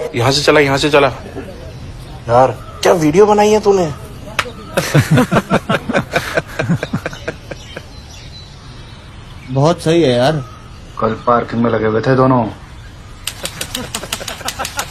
यहाँ से चला, यहाँ से चला। यार क्या वीडियो बनाई है तूने? बहुत सही है यार। कल पार्किंग में लगे हुए थे दोनों।